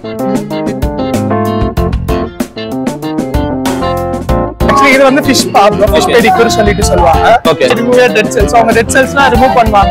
இது வந்து fish pub, fish pedicure சொல்லிட்டு சொல்லுவாங்க. ஓகே. Remove dead cells. அவங்க டெட் செல்ஸ்லாம் ரிமூவ் பண்ணுவாங்க.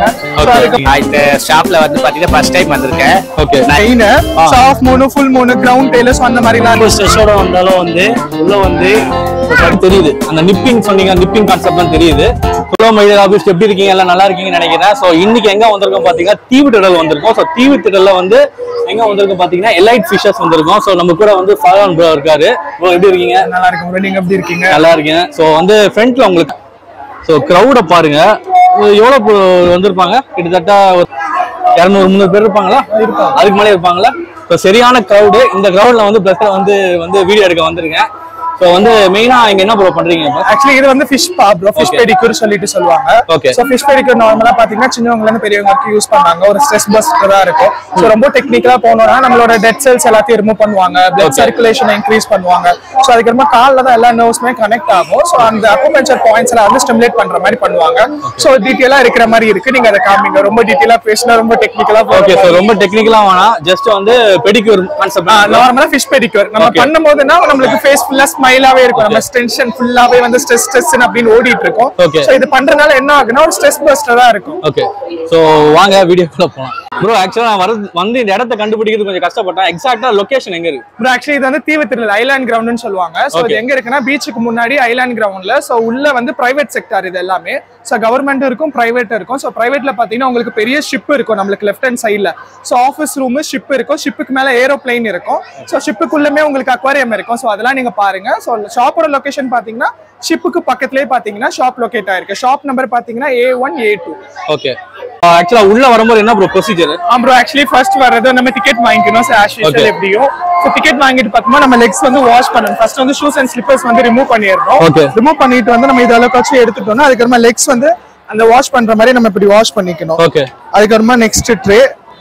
இந்த ஷாப்ல வந்து பாத்தீங்கன்னா ஃபர்ஸ்ட் டைம் வந்திருக்கேன். Okay. Nine soft moon, full moon, crown tailors அந்த மாதிரிலாம் ஸ்ட்ரெஸ்ஸோட வந்தாலும் வந்து உள்ள வந்து தெரியுது. அந்த நிப்பிங் சொன்னீங்க, நிப்பிங் கான்செப்ட்லாம் தெரியுது. ஹலோ மைடியர் ஆபீஸ், எப்படி இருக்கீங்க? எல்லாம் நல்லா இருக்கீங்கன்னு நினைக்கிறேன். ஸோ இன்னைக்கு எங்க வந்திருக்கோம் பாத்தீங்கன்னா தீவுத்திடல் வந்திருக்கோம். ஸோ தீவுத்திடல்ல வந்து எங்க வந்திருக்கோம் பாத்தீங்கன்னா எலைட் ஃபிஷர்ஸ் வந்திருக்கோம். ஸோ நம்ம கூட வந்து ஃபாலோன் ப்ரோ இருக்காரு. ப்ரோ எப்படி இருக்கீங்க? நல்லா இருக்கும் ப்ரோ. நீங்க எப்படி இருக்கீங்க? நல்லா இருக்கேன். ஸோ வந்து ஃப்ரண்ட்ல உங்களுக்கு ஸோ க்ரௌட பாருங்க. எவ்வளவு வந்திருப்பாங்க? கிட்டத்தட்ட ஒரு 200-300 பேர் இருப்பாங்களா? அதுக்கு மேலே இருப்பாங்களா? ஸோ சரியான க்ரௌடு. இந்த க்ரௌட்ல வந்து பிளஸ் வந்து வீடியோ எடுக்க வந்திருக்கேன். சோ வந்து மெயினா இங்க என்ன ப்ரோ பண்றீங்க? ஆக்சுவலி இது வந்து fish pub, fish pedicure சொல்லிட்டு சொல்லுவாங்க. ஓகே. சோ fish pedicure நார்மலா பாத்தீங்கன்னா சின்னவங்கல இருந்து பெரியவங்க வரைக்கும் யூஸ் பண்றாங்க. ஒரு ஸ்ட்ரெஸ் பஸ்டரா இருக்கும். சோ ரொம்ப டெக்னிக்கலா போனோம்னா நம்மளோட டெட் செல்ஸ் எல்லாத்தையும் ரிமூவ் பண்ணுவாங்க. பிளட் சர்க்குலேஷனை இன்க்ரீஸ் பண்ணுவாங்க. சோ அதுக்கப்புறமா கால்ல தான் எல்லா நர்வ்ஸ்மே கனெக்ட் ஆகும். சோ அந்த அக்குபஞ்சர் பாயிண்ட்ஸ் எல்லாம் வந்து ஸ்டிமுலேட் பண்ற மாதிரி பண்ணுவாங்க. சோ டீடைலா இருக்கிற மாதிரி இருக்கு. நீங்க அதை காமிங்க. ரொம்ப டீடைலா பேசினா ரொம்ப டெக்னிக்கலா போகும். ஓகே. சோ ரொம்ப டெக்னிக்கலா வேணா, ஜஸ்ட் வந்து பெடிக்யூர் கான்செப்ட். நார்மலா fish pedicure நம்ம பண்ணும்போதுனா நமக்கு ஃபேஸ் ஃபுல்லா ஸ்மைலாவே இருக்கும். நம்ம டென்ஷன் ஃபுல்லாவே வந்து ஸ்ட்ரெஸ் அப்படினு ஓடிட்டு இருக்கும். சோ இது பண்றனால என்ன ஆகுனா ஒரு ஸ்ட்ரெஸ் பஸ்டரா இருக்கும். ஓகே. சோ வாங்க வீடியோக்குள்ள போலாம். ப்ரோ ஆக்சுவலா நான் வந்து இந்த இடத்தை கண்டுபிடிக்கிறது கொஞ்சம் கஷ்டப்பட்டேன். எக்ஸாக்ட்டா லொகேஷன் எங்க இருக்கு? ப்ரோ ஆக்சுவலி இது வந்து தீவுத்திடல் ஐலாண்ட் கிரவுண்ட்னு சொல்லுவாங்க. சோ இது எங்க இருக்குன்னா பீச்சுக்கு முன்னாடி ஐலாண்ட் கிரவுண்ட்ல. சோ உள்ள வந்து பிரைவேட் செக்டார் இது எல்லாமே. சோ கவர்மெண்ட் இருக்கும், பிரைவேட் இருக்கும். சோ பிரைவேட்ல பாத்தீங்கன்னா உங்களுக்கு பெரிய ஷிப் இருக்கும் நம்மளுக்கு லெஃப்ட் ஹேண்ட் சைடுல. சோ ஆபீஸ் ரூம், ஷிப் இருக்கும். ஷிப்புக்கு மேல ஏரோப்ளேன் இருக்கும். சோ ஷிப்புக்குள்ளமே உங்களுக்கு அக்வாரியம் இருக்கும். சோ அதெல்லாம் நீங்க பாருங்க. சோ ஷாப்போட லொகேஷன் பாத்தீங்கன்னா ஷிப்புக்கு பக்கத்துலயே பாத்தீங்கன்னா ஷாப் லொகேட் ஆயிருக்கு. ஷாப் நம்பர் பாத்தீங்கன்னா A1 A2. ஓகே. ஆக்சுவலா உள்ள வரும்போது என்ன bro procedure? Bro actually first வரது நம்ம டிக்கெட் வாங்கிக்கணும். சோ ஆஸ் யூசுவல் எப்படியும் சோ டிக்கெட் வாங்கிட்டு பார்த்தோம்னா நம்ம லெக்ஸ் வந்து வாஷ் பண்ணணும். ஃபர்ஸ்ட் வந்து ஷூஸ் அண்ட் ஸ்லிப்பர்ஸ் வந்து ரிமூவ் பண்ணிடுறோம். ரிமூவ் பண்ணிட்டு வந்து நம்ம இத அளவுக்கு வச்சு எடுத்துட்டோம்னா அதுக்கப்புறமா லெக்ஸ் வந்து அந்த வாஷ் பண்ற மாதிரி நம்ம இப்படி வாஷ் பண்ணிக்கணும். ஓகே. அதுக்கப்புறமா நெக்ஸ்ட் ட்ரே.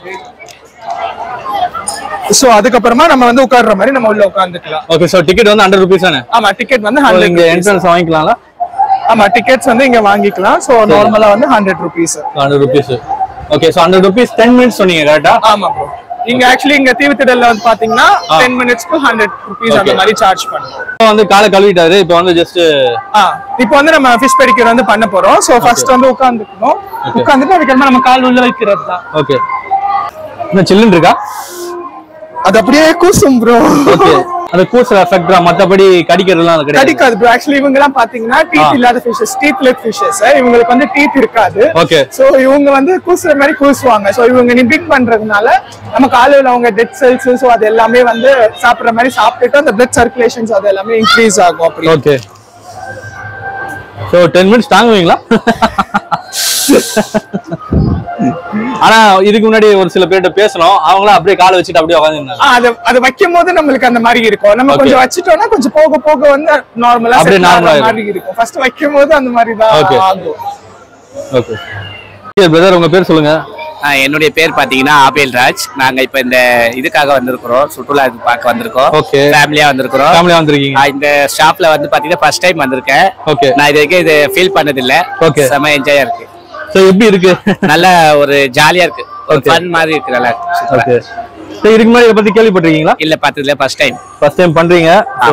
சோ அதுக்கப்புறமா நம்ம வந்து உட்கார்ற மாதிரி நம்ம உள்ள உட்கார்ந்துக்கலாம். ஓகே. சோ டிக்கெட் வந்து 100 ரூபீஸ் தானே? ஆமா டிக்கெட் வந்து 100. இங்க என்ட்ரன்ஸ் வாங்கிக்கலாம்ல? ஆமா டிக்கெட்ஸ் வந்து இங்க வாங்கிக்கலாம். சோ நார்மலா வந்து 100 rupees. 100 rupees. Okay. So 100 rupees 10 minutes சொன்னீங்க கரெக்ட்டா? ஆமா ப்ரோ. இங்க ஆக்சுவலி இங்க தீவுத்திடல்ல வந்து பாத்தீங்கன்னா 10 மினிட்ஸ்க்கு 100 ரூபீஸ் அந்த மாதிரி சார்ஜ் பண்ணுவோம். இப்போ வந்து காலை கழுவிட்டாரு. இப்போ வந்து ஜஸ்ட் இப்போ வந்து நம்ம fish pedicure வந்து பண்ண போறோம். சோ ஃபர்ஸ்ட் வந்து உட்கார்ந்துக்கணும். உட்கார்ந்துட்டு அதுக்கப்புறமா நம்ம கால் உள்ள வைக்கிறது தான். ஓகே. என்ன சில்லுன்னு இருக்கா? அது அப்படியே கூசும் ப்ரோ. ஓகே. அந்த கூசல எஃபெக்ட்டா மத்தபடி கடிக்கிறதுலாம் கிடையாது. கடிக்காது ப்ரோ. ஆக்சுவலி இவங்க எல்லாம் பாத்தீங்கன்னா டீத் இல்லாத ஃபிஷஸ், டீத்லெஸ் ஃபிஷஸ். இவங்களுக்கு வந்து டீத் இருக்காது. ஓகே. சோ இவங்க வந்து கூசுற மாதிரி கூசுவாங்க. சோ இவங்க நிப்பிங் பண்றதுனால நம்ம காலையில அவங்க டெட் செல்ஸ் சோ அது எல்லாமே வந்து சாப்பிடுற மாதிரி சாப்பிட்டுட்டு அந்த பிளட் சர்க்குலேஷன்ஸ் அது எல்லாமே இன்க்ரீஸ் ஆகும் அப்படி. ஓகே. சோ 10 மினிட்ஸ் தாங்குவீங்களா? ஆனா இதுக்கு முன்னாடி ஒரு சில பேர்ட்ட பேசணும். அவங்கள அப்படியே காலை வச்சிட்டு அப்படியே உட்கார்ந்திருந்தாங்க. அது வைக்கும்போது நம்மளுக்கு அந்த மாதிரி இருக்கும். நம்ம கொஞ்சம் வச்சிட்டோம்னா கொஞ்சம் போக போக வந்து நார்மலா அப்படியே நார்மலா மாதிரி இருக்கும். ஃபர்ஸ்ட் வைக்கும்போது அந்த மாதிரி தான் ஆகும். ஓகே. பிரதர் உங்க பேர் சொல்லுங்க. என்னுடைய பேர் பாத்தீங்கன்னா ஆபேல் ராஜ். நாங்க இப்ப இந்த இதுக்காக வந்திருக்கிறோம், சுற்றுலா இது பார்க்க வந்திருக்கோம். ஓகே. ஃபேமிலியா வந்திருக்கிறோம். ஃபேமிலியா வந்திருக்கீங்க. இந்த ஷாப்ல வந்து பாத்தீங்கன்னா ஃபர்ஸ்ட் டைம் வந்திருக்கேன். ஓகே. நான் இது வரைக்கும் இது ஃபீல் பண்ணது இல்ல. ஓகே. செம என்ஜாயா இருக்கு. சோ எப்படி இருக்கு? நல்ல ஒரு ஜாலியா இருக்கு. ஒரு ஃபன் மாதிரி இருக்கு. நல்லா ஓகே. சோ இதுக்கு முன்னாடி இத பத்தி கேள்விப்பட்டிருக்கீங்களா? இல்ல பார்த்தது இல்ல. ஃபர்ஸ்ட் டைம் பண்றீங்க. சோ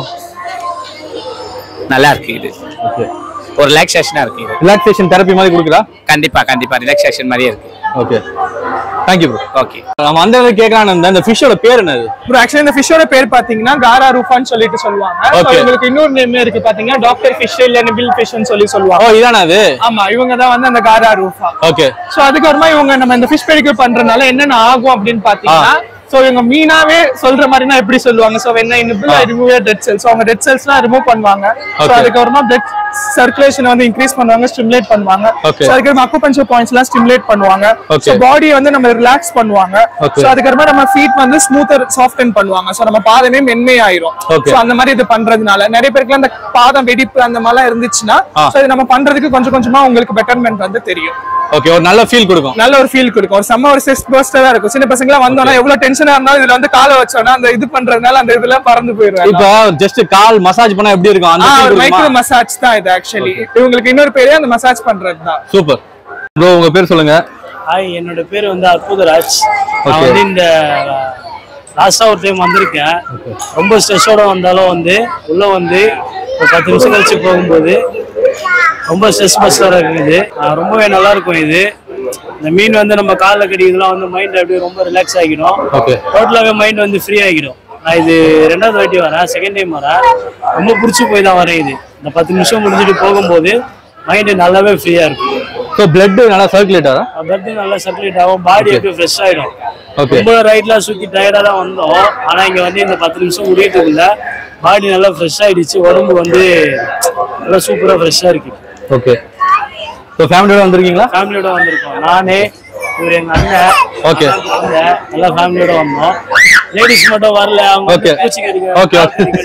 நல்லா இருக்கு இது. ஓகே. ஒரு ரிலாக்ஸேஷனா இருக்கு இது. ரிலாக்ஸேஷன் தெரபி மாதிரி கொடுக்குறா? கண்டிப்பா ரிலாக்ஸேஷன் மாதிரியே இருக்கு. Okay. Thank you bro. Okay. நம்ம அந்த கேக்குறானே இந்த ஃபிஷோட பேர் என்னது? bro actually இந்த ஃபிஷோட பேர் பாத்தீங்கன்னா காரா ரூஃபான்னு சொல்லிட்டு சொல்லுவாங்க. சோ உங்களுக்கு இன்னொரு நேம் இருக்கு பாத்தீங்கன்னா டாக்டர் ஃபிஷ் இல்ல நிபில் ஃபிஷ்னு சொல்லுவாங்க. ஓ இதானா அது? ஆமா இவங்க தான் வந்து அந்த காரா ரூஃபா. ஓகே. சோ அதுக்கு அப்புறமா இவங்க நம்ம இந்த ஃபிஷ் பெடிக்யூர் பண்றனால என்னென்ன ஆகும் அப்படினு பாத்தீங்கன்னா சோ இவங்க மீனாவே சொல்ற மாதிரினா எப்படி சொல்லுவாங்க so when I nibble I remove your dead cells. So அவங்க டெட் செல்ஸ்லாம் ரிமூவ் பண்ணுவாங்க. சோ அதுக்கு அப்புறமா பிளட் சர்க்குலேஷன் வந்து இன்க்ரீஸ் பண்ணுவாங்க, ஸ்டிமுலேட் பண்ணுவாங்க. சோ அதுக்கு அப்புறமா அக்குபஞ்சர் பாயிண்ட்ஸ்லாம் ஸ்டிமுலேட் பண்ணுவாங்க. சோ பாடி வந்து நம்ம ரிலாக்ஸ் பண்ணுவாங்க. சோ அதுக்கு அப்புறமா நம்ம ஃபீட் வந்து ஸ்மூத்தர் சாஃப்டன் பண்ணுவாங்க. சோ நம்ம பாதமே மென்மை ஆயிரும். சோ அந்த மாதிரி இது பண்றதுனால நிறைய பேருக்கு அந்த பாதம் வெடிப்பு அந்த மாதிரிலாம் இருந்துச்சுன்னா சோ இது நம்ம பண்றதுக்கு கொஞ்சம் கொஞ்சமா உங்களுக்கு பெட்டர்மென்ட் வந்து தெரியும். ஓகே. ஒரு நல்ல ஃபீல் கொடுக்கும். நல்ல ஒரு ஃபீல் கொடுக்கும். ஒரு செம்ம ஒரு ஸ்ட்ரெஸ் பஸ்டரா இருக்கும். சின்ன பசங்க எல்லாம் வந்தோம்னா எவ்வளவு டென்ஷனா இருந்தாலும் இதுல வந்து காலை வச்சோம்னா அந்த இது பண்றதுனால அந்த இதெல்லாம் பறந்து போயிடும். இப்போ ஜஸ்ட் கால் மசாஜ் பண்ணா எப்படி இருக்கும் அந்த ஃபீல் கொடுக்குமா? மைக்ரோ மசாஜ் தான் இது ஆக்சுவலி. இவங்களுக்கு இன்னொரு பேரே அந்த மசாஜ் பண்றது தான். சூப்பர். ப்ரோ உங்க பேர் சொல்லுங்க. ஹாய் என்னோட பேர் வந்து அற்புதராஜ். நான் வந்து இந்த லாஸ்டா ஒரு டைம் வந்திருக்கேன். ரொம்ப ஸ்ட்ரெஸ்ஸோட வந்தாலும் வந்து உள்ள வந்து ஒரு 10 நிமிஷம் கழிச்சு போகும்போது ரொம்ப ஸ்ட்ரெஸ் பஸ்டரா இருக்குது. ரொம்பவே நல்லா இருக்கும். இது இந்த மீன் வந்து நம்ம காலில் கடிக்கிறதுலாம் வந்து மைண்ட் அப்படியே ரொம்ப ரிலாக்ஸ் ஆகிடும். டோட்டலாகவே மைண்ட் வந்து ஃப்ரீ ஆகிடும். நான் இது 2வது வாட்டி வரேன், செகண்ட் டைம் வரேன். ரொம்ப பிடிச்சி போய் தான் வரேன். இது இந்த 10 நிமிஷம் முடிஞ்சுட்டு போகும்போது மைண்டு நல்லாவே ஃப்ரீயா இருக்கும். ஸோ பிளட் நல்லா சர்க்குலேட் ஆகும். பிளட் நல்லா சர்க்குலேட் ஆகும். பாடி எப்படி ஃப்ரெஷ் ஆகிடும். ரொம்ப ரைட்லாம் சுற்றி டயர்டாக தான் வந்தோம். ஆனால் இங்கே வந்து இந்த 10 நிமிஷம் முடியறதுக்குள்ள பாடி நல்லா ஃப்ரெஷ் ஆகிடுச்சு. உடம்பு வந்து நல்லா சூப்பராக ஃப்ரெஷ்ஷாக இருக்கு. ஓகே. ஸோ ஃபேமிலியோட வந்திருக்கீங்களா? ஃபேமிலியோட வந்திருக்கோம். நானே இவர் எங்கள் அண்ணன். ஓகே. நல்லா ஃபேமிலியோட வந்தோம். லேடிஸ் மட்டும் வரல. அவங்க பூச்சி கடிக்க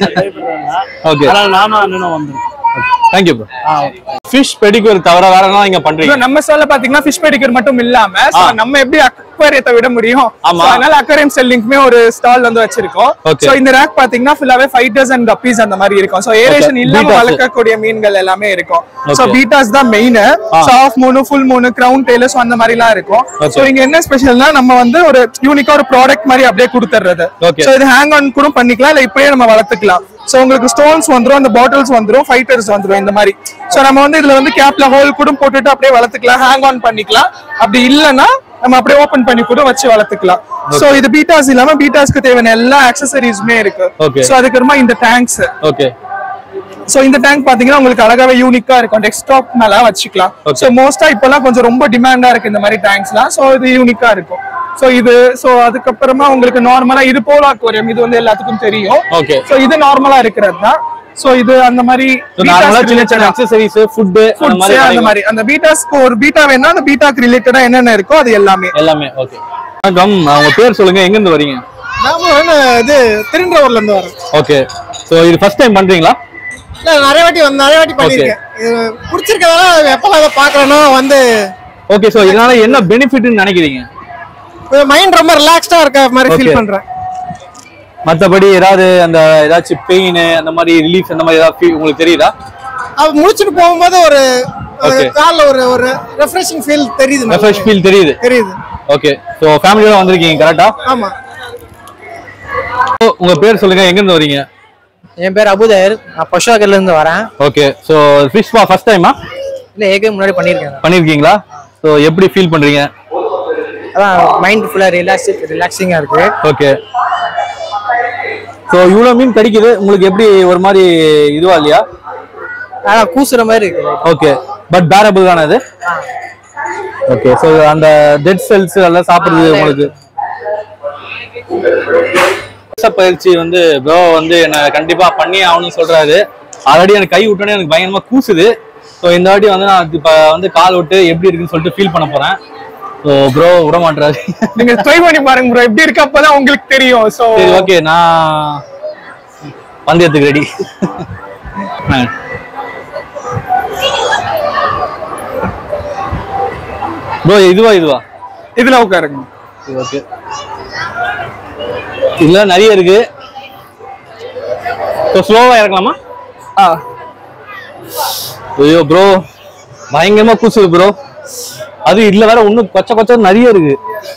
அதனால நானும் அண்ணனும் வந்திருக்கோம். Thank you bro. Fish pedicure தவிர வேற என்ன இங்க பண்றீங்க? நம்ம ஸ்டால்ல பாத்தீங்கன்னா fish pedicure மட்டும் இல்லாம நம்ம எப்படி அக்வேரியத்தை விட முடியும், அதனால அக்வேரியம் செல்லிங்க்குமே ஒரு ஸ்டால் வந்து வச்சிருக்கோம். சோ இந்த ரேக் பாத்தீங்கன்னா ஃபுல்லாவே ஃபைட்டர்ஸ் அண்ட் கப்பீஸ் அந்த மாதிரி இருக்கும். சோ ஏரேஷன் இல்லாம வளர்க்கக்கூடிய மீன்கள் எல்லாமே இருக்கும். சோ பீட்டாஸ் தான் main. Soft moon, full moon, crown tailors அந்த மாதிரி எல்லாம் இருக்கும். சோ இங்க என்ன ஸ்பெஷல்னா நம்ம வந்து ஒரு யூனிக்கா ஒரு ப்ராடக்ட் மாதிரி அப்படியே கொடுத்துறது. சோ இது ஹேங் ஆன் கூட பண்ணிக்கலாம், இல்ல இப்பயே நம்ம வளர்த்துக்கலாம். சோ உங்களுக்கு ஸ்டோன்ஸ் வந்துரும், அந்த பாட்டில்ஸ் வந்துரும், ஃபைட்டர்ஸ் வந்துரும் இந்த மாதிரி. சோ நம்ம வந்து இதுல வந்து கேப்ல ஹோல் கூட போட்டுட்டு அப்படியே வளர்த்துக்கலாம், ஹேங் ஆன் பண்ணிக்கலாம். அப்படி இல்லைன்னா நம்ம அப்படியே ஓபன் பண்ணி கூட வச்சு வளர்த்துக்கலாம். சோ இது பீட்டாஸ் இல்லாம பீட்டாஸ்க்கு தேவையான எல்லா ஆக்சசரிஸுமே இருக்கு. சோ அதுக்கப்புறமா இந்த டேங்க்ஸ். ஓகே. சோ இந்த டேங்க் பாத்தீங்கன்னா உங்களுக்கு அழகாவே யூனிக்கா இருக்கும். டெஸ்க்டாப் மேல வச்சுக்கலாம். சோ மோஸ்டா இப்பெல்லாம் கொஞ்சம் ரொம்ப டிமாண்டா இருக்கு இந்த மாதிரி டேங்க்ஸ்லாம். சோ இது யூனிக்கா இருக்கும். சோ இது அதுக்கப்புறமா உங்களுக்கு நார்மலா இது போலா அக்வேரியம், இது வந்து எல்லாத்துக்கும் தெரியும். ஓகே. சோ இது நார்மலா இருக்கிறது தான். சோ இது அந்த மாதிரி நார்மலா சின்ன சின்ன அக்சசரிஸ், ஃபுட் அந்த மாதிரி அந்த பீட்டாஸ்க்கு ஒரு பீட்டா வேணா அந்த பீட்டாக்கு ரிலேட்டடா என்னென்ன இருக்கோ அது எல்லாமே. ஓகே. வணக்கம், உங்க பேர் சொல்லுங்க, எங்க இருந்து வரீங்க? நாம வந்து இது திருநெல்வேலில இருந்து வரோம். ஓகே. சோ இது ஃபர்ஸ்ட் டைம் பண்றீங்களா? இல்ல நிறைய வாட்டி பண்ணிருக்கேன். இது பிடிச்சிருக்கதால எப்ப அத பார்க்கறனோ வந்து. ஓகே. சோ இதனால என்ன பெனிஃபிட்னு நினைக்கிறீங்க? மைண்ட் ரொம்ப ரிலாக்ஸ்டா இருக்க மாதிரி ஃபீல் பண்றேன். மத்தபடி ஏதாச்சும் பெயின் அந்த மாதிரி ரிலீஃப் அந்த மாதிரி ஏதாவது உங்களுக்கு தெரியுதா? அது முடிச்சிட்டு போகும்போது ஒரு கால்ல ஒரு ரெஃப்ரெஷிங் ஃபீல் தெரியுது. ரெஃப்ரெஷ் ஃபீல் தெரியுது. ஓகே. சோ ஃபேமிலியோட வந்திருக்கீங்க கரெக்ட்டா? ஆமா. உங்க பேர் சொல்லுங்க, எங்க இருந்து வரீங்க? என் பேர் அபுதயர், நான் பஷாகர்ல இருந்து வரேன். ஓகே. சோ ஃபிஷ் ஃபர்ஸ்ட் டைமா? இல்ல ஏற்கனவே முன்னாடி பண்ணிருக்கீங்களா? சோ எப்படி ஃபீல் பண்றீங்க? அதான் மைண்ட் ஃபுல்லா ரிலாக்ஸிங்கா இருக்கு. ஓகே. சோ இவ்வளவு மீன் கிடைக்குது, உங்களுக்கு எப்படி ஒரு மாதிரி இதுவா இல்லையா? ஆனா கூசுற மாதிரி இருக்கு. ஓகே. பட் பேரபிள் தானே அது? ஓகே. சோ அந்த டெட் செல்ஸ் எல்லாம் சாப்பிடுறது உங்களுக்கு பயிற்சி வந்து ப்ரோ வந்து என்ன கண்டிப்பா பண்ணி ஆகணும்னு சொல்றாரு. ஆல்ரெடி எனக்கு கை விட்டோன்னே எனக்கு பயங்கரமா கூசுது. ஸோ இந்த வாட்டி வந்து நான் இப்போ வந்து கால் விட்டு எப்படி இருக்குன்னு சொல்லிட்டு ஃபீல் பண்ண போறேன். ஸோ ப்ரோ விட மாட்டாரு. நீங்க ட்ரை பண்ணி பாருங்க ப்ரோ, எப்படி இருக்கு அப்பதான் உங்களுக்கு தெரியும். ஸோ சரி ஓகே, நான் பந்தயத்துக்கு ரெடி. ப்ரோ இதுவா இதுல உட்காருங்க. ஓகே. இதுல நிறைய இருக்கு. ஸ்லோவா இறக்கலாமா? ஐயோ ப்ரோ பயங்கரமா கூசுது ப்ரோ. அது இதுல வேற ஒண்ணு கொச்ச நிறைய இருக்கு.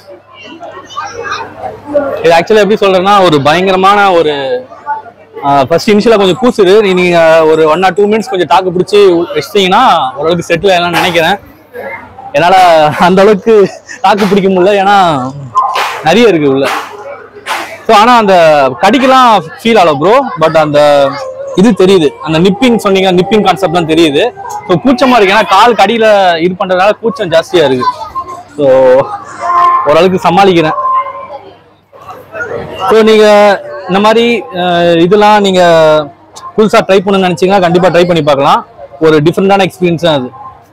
இது ஆக்சுவலா எப்படி சொல்றேன்னா ஒரு பயங்கரமான ஒரு ஃபர்ஸ்ட் இனிஷியலா கொஞ்சம் கூசுது. நீங்க ஒரு 1 or 2 minutes கொஞ்சம் தாக்கு பிடிச்சி வச்சிட்டீங்கன்னா ஓரளவுக்கு செட்டில் ஆகலாம்னு நினைக்கிறேன். என்னால அந்த அளவுக்கு தாக்கு பிடிக்க முடியல, ஏன்னா நிறைய இருக்கு உள்ள. ஸோ ஆனா அந்த கடிக்கெல்லாம் ஃபீல் ஆகல ப்ரோ. பட் அந்த இது தெரியுது, அந்த நிப்பிங் சொன்னீங்க, நிப்பிங் கான்செப்ட்லாம் தெரியுது. ஸோ கூச்சமா இருக்கு, ஏன்னா கால் கடியில இது பண்றதுனால கூச்சம் ஜாஸ்தியா இருக்கு. ஸோ ஓரளவுக்கு சமாளிக்கிறேன். ஸோ நீங்க இந்த மாதிரி இதெல்லாம் நீங்க புதுசா ட்ரை பண்ணணும்னு நினைச்சீங்கன்னா கண்டிப்பா ட்ரை பண்ணி பார்க்கலாம். ஒரு டிஃப்ரெண்டான எக்ஸ்பீரியன்ஸ் தான் அது.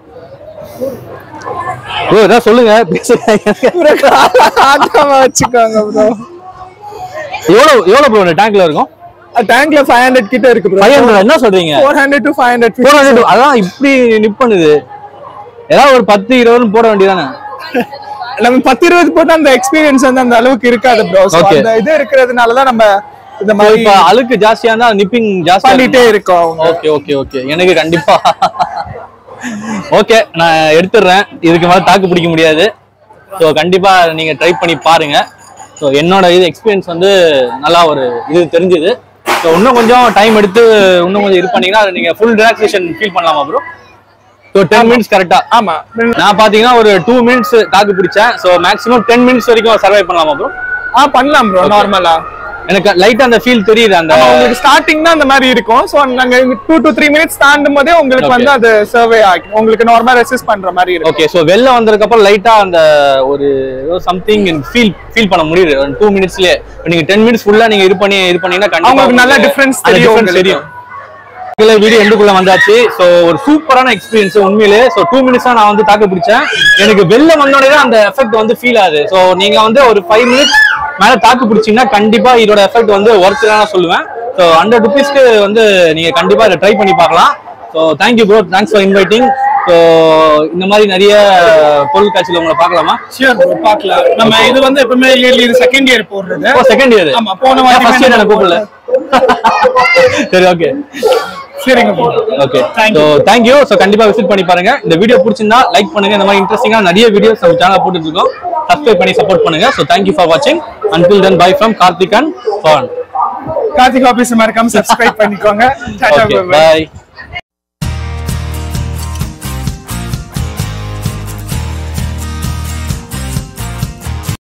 ப்ரோ ஏதாவது சொல்லுங்க, வச்சுக்கோங்க ப்ரோ. எவ்வளவு ப்ரோ இந்த டேங்க்ல இருக்கும்? டேங்க்ல 500 கிட்ட இருக்கு ப்ரோ. 500 என்ன சொல்றீங்க? 400 to 500. 400 அதான் இப்படி நிப் பண்ணுது. ஏதாவது ஒரு 10-20 போட வேண்டியதானே? நம்ம 10-20 போட்டா அந்த எக்ஸ்பீரியன்ஸ் வந்து அந்த அளவுக்கு இருக்காது ப்ரோ. அந்த இது இருக்கிறதுனால தான் நம்ம இந்த மாதிரி இப்ப அழுக்கு ஜாஸ்தியா இருந்தா நிப்பிங் ஜாஸ்தி பண்ணிட்டே இருக்கோம். ஓகே ஓகே ஓகே, எனக்கு கண்டிப்பா ஓகே நான் எடுத்துடுறேன். இதுக்கு மேல தாக்கு பிடிக்க முடியாது. ஸோ கண்டிப்பா நீங்க ட்ரை பண்ணி பாருங்க. ஸோ ஸோ என்னோட இது எக்ஸ்பீரியன்ஸ் வந்து நல்லா ஒரு இது தெரிஞ்சுது. ஸோ இன்னும் கொஞ்சம் டைம் எடுத்து இன்னும் கொஞ்சம் இது பண்ணீங்கன்னா நீங்க ஃபுல் ரிலாக்ஸேஷன் ஃபீல் பண்ணலாமா ப்ரோ? ஸோ 10 மினிட்ஸ் கரெக்டா? ஆமா. நான் பாத்தீங்கன்னா ஒரு 2 மினிட்ஸ் தாக்கு பிடிச்சேன். ஸோ மேக்ஸிமம் 10 மினிட்ஸ் வரைக்கும் சர்வை பண்ணலாமா ப்ரோ? பண்ணலாம் ப்ரோ. நார்மலா எனக்கு லைட்டா அந்த ஃபீல் தெரியுது. அந்த உங்களுக்கு ஸ்டார்டிங் தான் அந்த மாதிரி இருக்கும். சோ நாங்க 2 to 3 மினிட்ஸ் தாண்டும் போதே உங்களுக்கு வந்து அது சர்வே ஆகும். உங்களுக்கு நார்மலா ரெசிஸ்ட் பண்ற மாதிரி இருக்கும். ஓகே. சோ வெளில வந்ததுக்கு அப்புறம் லைட்டா அந்த ஒரு சம்திங் ஃபீல் பண்ண முடியுது 2 மினிட்ஸ்லயே. நீங்க 10 மினிட்ஸ் ஃபுல்லா நீங்க இது பண்ணீங்கன்னா கண்டிப்பா உங்களுக்கு நல்ல டிஃபரன்ஸ் தெரியும். வீடியோ எண்டுக்குள்ள வந்தாச்சு. சோ ஒரு சூப்பரான எக்ஸ்பீரியன்ஸ் உண்மையிலே. சோ 2 மினிட்ஸ் தான் நான் வந்து தாக்கு பிடிச்சேன். எனக்கு வெளில வந்தோடனே தான் அந்த எஃபெக்ட் வந்து ஃபீல் ஆகுது. சோ நீங்க வந்து ஒரு 5 மினிட்ஸ் மேல தாக்கு பிடிச்சீங்கன்னா கண்டிப்பா இதோட எஃபெக்ட் வந்து ஒர்த் தான் சொல்லுவேன். ஸோ 100 rupeesக்கு வந்து நீங்க கண்டிப்பா இதை ட்ரை பண்ணி பார்க்கலாம். So thank you bro, thanks for inviting. So இந்த மாதிரி நிறைய பொருள் காட்சியில் உங்களை பார்க்கலாமா? ஷியோர் ப்ரோ, பார்க்கலாம். நம்ம இது வந்து எப்பவுமே இயர்லி இது செகண்ட் இயர் போடுறது. ஓ செகண்ட் இயர். ஆமா, போன வாரம் ஃபர்ஸ்ட் இயர் எனக்கு கூப்பிடல. சரி ஓகே சரிங்க bro. Okay. So thank you. So கண்டிப்பா விசிட் பண்ணி பாருங்க. இந்த வீடியோ பிடிச்சிருந்தா லைக் பண்ணுங்க. இந்த மாதிரி இன்ட்ரெஸ்டிங்கான நிறைய வீடியோஸ் நம்ம சேனல் போட்டுட்டு இருக்கோம். சப்ஸ்கிரைப் பண்ணி சப்போர்ட் பண்ணுங்க. ஸோ தேங்க்யூ ஃபார் வாட்சிங். Until then, bye from Karthik and Pawan. Karthik Office மறக்காம சப்ஸ்கிரைப் பண்ணிக்கோங்க. டாடா, Okay, bye.